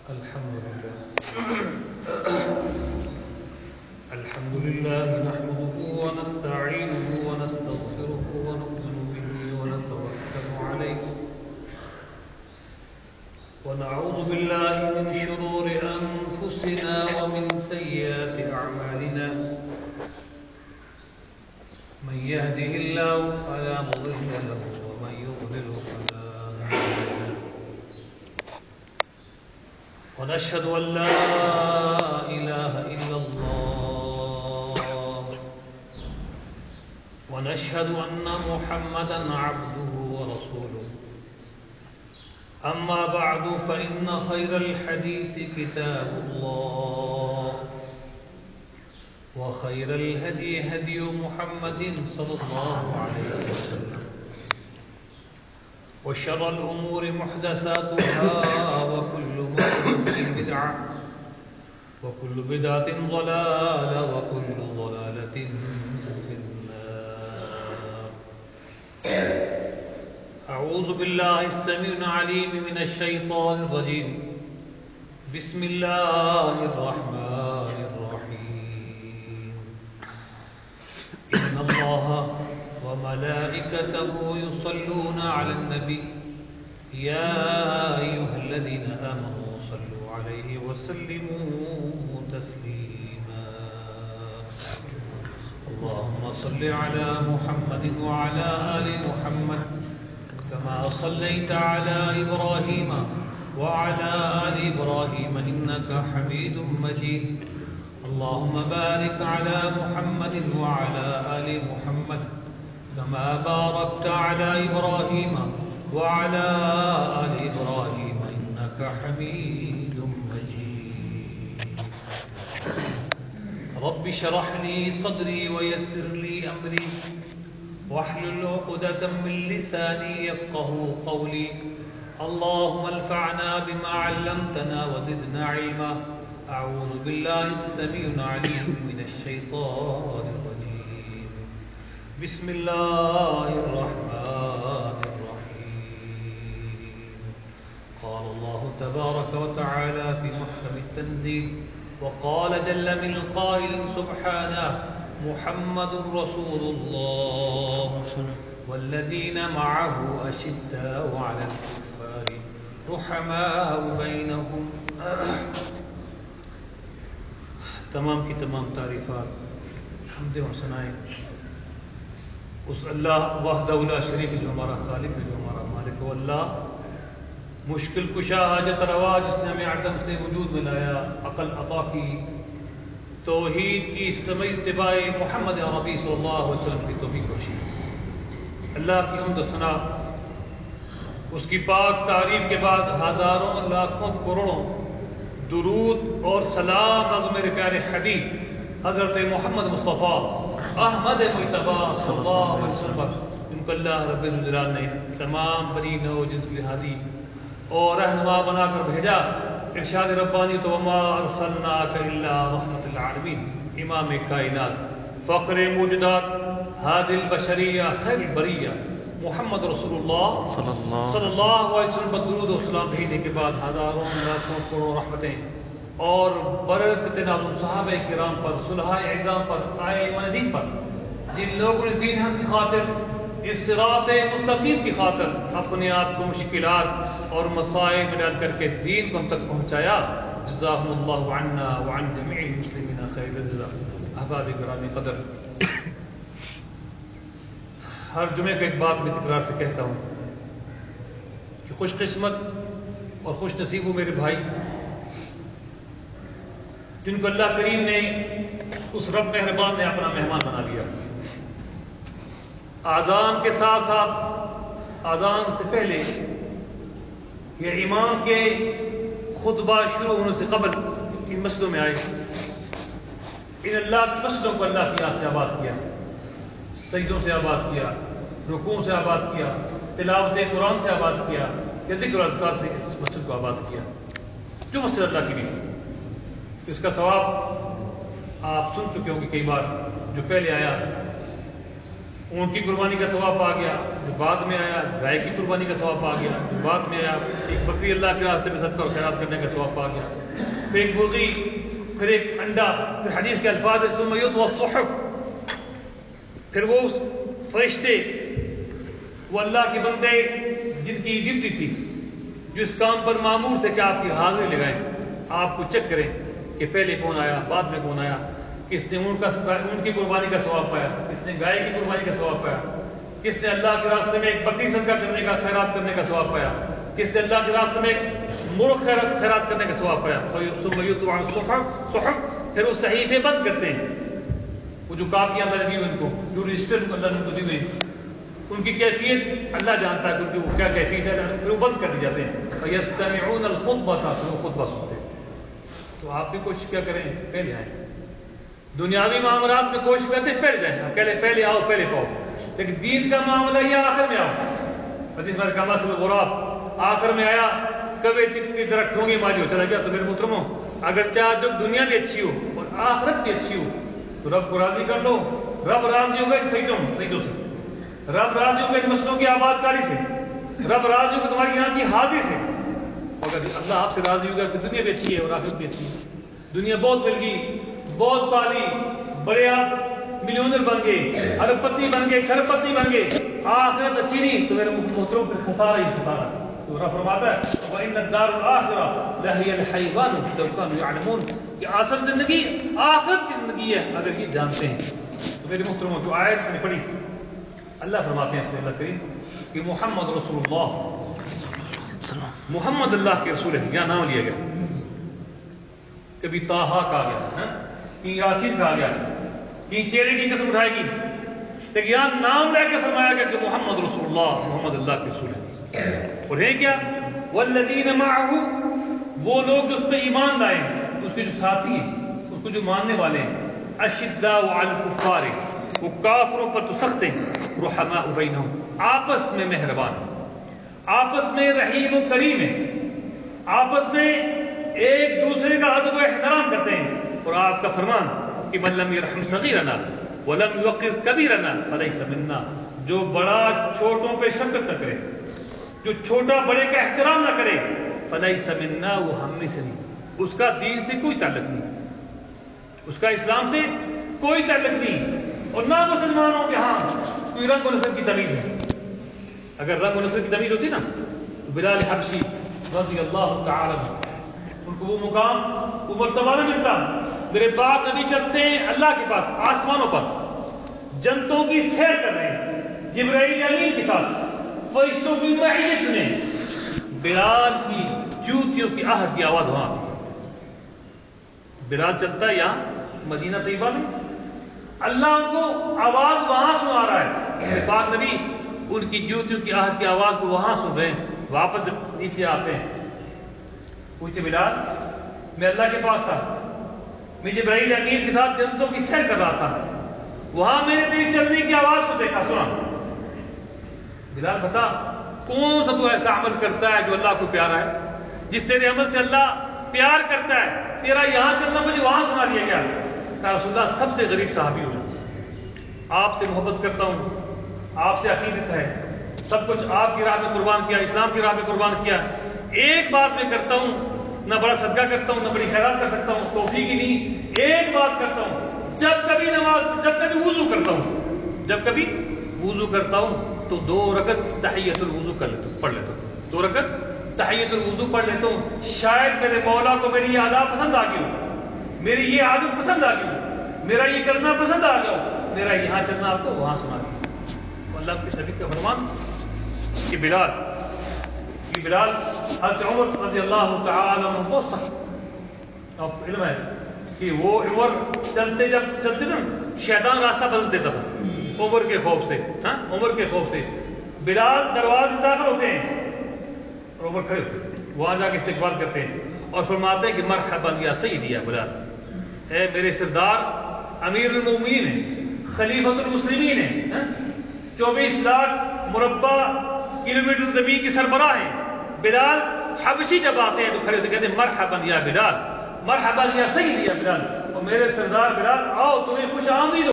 الحمد لله نحمده ونستعينه ونستغفره ونؤمن به ونتوكل عليه ونعوذ بالله من شرور أنفسنا ومن سيئات أعمالنا من يهده الله فلا مضل له ومن يضلل فلا هادي له ونشهد أن لا إله إلا الله ونشهد أن محمدا عبده ورسوله أما بعد فإن خير الحديث كتاب الله وخير الهدي هدي محمد صلى الله عليه وسلم وشر الأمور محدثاتها وكل محدثة بدعة وكل بدعة ضلالة وكل ضلالة في النار. أعوذ بالله السميع العليم من الشيطان الرجيم. بسم الله الرحمن الرحيم. إن الله وملائكته يصلون على النبي يا أيها الذين آمنوا صلوا عليه وسلموا تسليما. اللهم صل على محمد وعلى آل محمد كما صليت على إبراهيم وعلى آل إبراهيم إنك حميد مجيد. اللهم بارك على محمد وعلى آل محمد كما باركت على إبراهيم وعلى آل إبراهيم إنك حميد مجيد. رب اشرح لي صدري ويسر لي أمري واحلل عقدة من لساني يفقهوا قولي. اللهم انفعنا بما علمتنا وزدنا علما. أعوذ بالله السميع العليم من الشيطان الرجيم. بسم الله الرحمن الرحيم. قال الله تبارك وتعالى في محكم التنزيل وقال جل من القائل سبحانه محمد رسول الله والذين معه أشداء على الكفار رحماء بينهم. تمام کی تمام تعریفات حمد و ثنائیں اس اللہ وحدہ لا شریک جو ہمارا خالق ہے، جو ہمارا مالک ہے. اللہ مشکل کشا حاجت روا جس نے ہمیں عدم سے وجود میں لایا، عقل عطا کی، توحید کی سمجھ اتباع محمد عربی صلی اللہ علیہ وسلم کی توفیق بخشی. اللہ کی حمد و ثنا اس کی پاک تعریف کے بعد ہزاروں لاکھوں کروڑوں درود اور سلام از میرے پیارے حبیب حضرت محمد مصطفیٰ احمد مجتبیٰ صلی اللہ علیہ وسلم جن کو اللہ رب الجلال نے تمام بنی نو جنس لحاظی اور رہنما بنا کر بھیجا. ارشاد ربانی تو وما ارسلناک الا رحمت العالمین، امام کائنات، فخر موجودات، ہادی البشریہ، خیر البریہ محمد رسول اللہ صلی اللہ علیہ وسلم پر درود و سلام بھیجنے کے بعد ہزاروں لاکھوں کروڑوں رحمتیں اور برکت نازل صحابہ کرام پر، صلحاء اعظام پر، ائمہ دین پر، جن لوگوں نے دین حق کی خاطر، اس صراط مستقیم کی خاطر اپنے آپ کو مشکلات اور مسائل میں ڈال کر کے دین کو ہم تک پہنچایا. جزاهم اللہ عنا وعن جميع المسلمین خیر الجزاء. احباب گرامی قدر، ہر جمعے کو ایک بات میں تکرار سے کہتا ہوں کہ خوش قسمت اور خوش نصیب ہوں میرے بھائی جن کو اللہ کریم نے اس رب مہربان نے اپنا مہمان بنا لیا. آذان کے ساتھ ساتھ آذان سے پہلے یہ امام کے خطبہ شروع ہونے سے قبل ان مسجدوں میں آئے، ان اللہ کی مسجدوں کو اللہ کی یاد سے آباد کیا، سجدوں سے آباد کیا، رکوع سے آباد کیا، تلاوت قرآن سے آباد کیا، یا ذکر اذکار سے اس مسجد کو آباد کیا جو مسجد اللہ کی نہیں. اس کا ثواب آپ سن چکے ہوں گے کئی بار جو پہلے آیا اونٹ کی قربانی کا ثواب آ گیا، جو بعد میں آیا گائے کی قربانی کا ثواب آ گیا، جو بعد میں آیا ایک بکری اللہ کے راستے میں صدقہ و خیرات کرنے کا ثواب آ گیا، پھر ایک مرغی، پھر ایک انڈا، پھر حدیث کے الفاظ ثم یطوی الصحف، پھر وہ فرشتے، وہ اللہ کے بندے جن کی ڈیوٹی تھی، جو اس کام پر مامور تھے کہ آپ کی حاضری لگائیں، آپ کو چیک کریں کہ پہلے کون آیا، بعد میں کون آیا، کس نے اونٹ کی قربانی کا ثواب پایا، کس نے گائے کی قربانی کا ثواب پایا، کس نے اللہ کے راستے میں ایک بکری صدقہ کرنے کا، خیرات کرنے کا ثواب پایا، کس نے اللہ کے راستے میں ایک مرغ خیرات کرنے کا ثواب پایا۔ ثم یطوی الصحف، پھر وہ صحیفے بند کرتے ہیں، وہ جو کاپیاں لگی ہوئی ان کو، جو رجسٹر اللہ نے دی ہوئی، ان کی کیفیت اللہ جانتا ہے کیونکہ وہ کیا کیفیت ہے، پھر وہ بند کر دی جاتے ہیں۔ فَيَسْتَمِعُونَ الْخُطْبَةَ، پھر وہ خطبہ سنتے ہیں۔ تو آپ بھی کوشش کیا کریں، پہلے آئیں، دنیاوی معاملات میں کوشش کرتے ہیں پہلے جائیں، پہلے آؤ پہلے پاؤ، لیکن دین کا معاملہ یہ آخر میں آؤ۔ حدیث میں کہا مثل الغراب، آخر میں آیا کبھی کی درخت ہوں گے مالی ہو چلا گیا۔ تو میرے محترموں، اگر چاہ جب دنیا بھی اچھی ہو اور آخرت بھی اچھی ہو تو رب کو راضی کر دو۔ رب راضی ہوگا سجدوں سے، رب راضی ہوگا مسلوں کی آباد کاری سے، رب راضی ہوگا تمہاری یہاں کی حاضری سے۔ اگر اللہ آپ سے راضی ہوگا کہ دنیا بھی اچھی ہے اور آخرت بھی اچھی ہے، دنیا بہت مل گئی، بہت پالی، بڑے آپ ملینر بن گئے، ارب پتی بن گئے، کھرب پتی بن گئے، آخرت اچھی نہیں تو میرے محترم پہ خسارہ ہی خسارہ۔ تو رب فرماتا ہے وَإِنَّ الدَّارُ الْآخِرَةَ لَهِيَ الْحَيْوَانُ لَوْ كَانُوا يَعْلَمُونَ، کہ اصل زندگی آخرت کی زندگی ہے اگر یہ جانتے ہیں۔ تو میرے محترموں جو آیت میں نے پڑھی، اللہ فرماتے ہیں اپنے اللہ کریم کہ محمد رسول اللہ، محمد اللہ کے رسول ہے، یہاں نام لیا گیا، کبھی طٰہٰ کہا گیا، کہیں یاسین کہا گیا، کہیں چہرے کی قسم اٹھائے گی، لیکن یہاں نام لے کے فرمایا گیا کہ محمد رسول اللہ، محمد اللہ کے رسول ہے۔ اور ہے کیا؟ والذین معہ، وہ لوگ جو اس پہ ایمان لائے ہیں، اس کے جو ساتھی ہیں، اس کو جو ماننے والے ہیں، اشداء علی الکفار، وہ کافروں پر تو سخت ہیں، رحماء بینہم، آپس میں مہربان، آپس میں رحیم و کریم ہیں، آپس میں ایک دوسرے کا ادب و احترام کرتے ہیں۔ اور آپ کا فرمان کہ من لم یرحم صغیرنا ولم یوقر کبیرنا فلیس منا، جو بڑا چھوٹوں پہ شفقت نہ کرے، جو چھوٹا بڑے کا احترام نہ کرے، فلیس منا، وہ ہم میں سے نہیں، اس کا دین سے کوئی تعلق نہیں، اس کا اسلام سے کوئی تعلق نہیں۔ اور نہ مسلمانوں کے ہاں کوئی رنگ و نسل کی تمیز ہے۔ اگر رنگ و نسل کی تمیز ہوتی نا تو بلال حبشی رضی اللہ تعالی عنہ ان کو وہ مقام، وہ مرتبہ نہ ملتا۔ میرے پاک نبی چلتے ہیں اللہ کے پاس آسمانوں پر، جنتوں کی سیر کر رہے ہیں جبرائیل امین کے ساتھ، فرشتوں کی معیت میں، بلال کی جوتیوں کی آہٹ کی آواز وہاں آتی ہے۔ بلال چلتا ہے یہاں مدینہ طیبہ میں، اللہ ان کو آواز وہاں سنا رہا ہے، میرے پاک نبی ان کی جوتیوں کی آہٹ کی آواز کو وہاں سن رہے ہیں، واپس نیچے آتے ہیں، پوچھتے بلال میں اللہ کے پاس تھا، میں جبرائیل امین کے ساتھ جنتوں کی سیر کر رہا تھا، وہاں میں نے تیری چلنے کی آواز کو دیکھا، سنا۔ بلال بتا کون سا تو ایسا عمل کرتا ہے جو اللہ کو پیارا ہے، جس تیرے عمل سے اللہ پیار کرتا ہے، تیرا یہاں چلنا مجھے وہاں سنا دیا گیا۔ کہ رسول اللہ سب سے غریب صحابی ہوں، آپ سے محبت کرتا ہوں، آپ سے عقیدت ہے، سب کچھ آپ کی راہ میں قربان کیا، اسلام کی راہ میں قربان کیا، ایک بات میں کرتا ہوں، نہ بڑا صدقہ کرتا ہوں، نہ بڑی خیرات کر سکتا ہوں، توفیق ہی نہیں، ایک بات کرتا ہوں، جب کبھی وضو کرتا ہوں، جب کبھی وضو کرتا ہوں تو 2 رکعت تحیۃ الوضو پڑھ لیتا ہوں، 2 رکعت تحیۃ الوضو پڑھ لیتا ہوں۔ شاید میرے مولا کو میری یہ ادا پسند آ گئی ہو، میری یہ عادت پسند آ گئی ہو، میرا یہ کرنا پسند آ گیا ہو، میرا یہاں چلنا آپ کو وہاں سنا دیا۔ اللہ کے نبی کا فرمان کہ بلال حضرت عمر رضی اللہ تعالی عنہ بہت سخت، آپ علم ہے کہ وہ عمر چلتے نا شیطان راستہ بدل دیتا تھا عمر کے خوف سے، عمر کے خوف سے۔ بلال دروازے سے داخل ہوتے ہیں اور عمر کھڑے ہوتے ہیں، وہاں جا کے استقبال کرتے ہیں اور فرماتے ہیں کہ مرحبا یا سیدی یا بلال، اے میرے سردار، امیر المومنین ہیں، خلیفۃ المسلمین ہیں، 24 لاکھ مربع کلومیٹر زمین کی سربراہ ہیں۔ بلال حبشی جب آتے ہیں تو کھڑے ہوتے کہتے ہیں مرحبا یا بلال، مرحبا یا سیدی یا بلال، اور میرے سردار بلال آؤ تمہیں خوش آمدید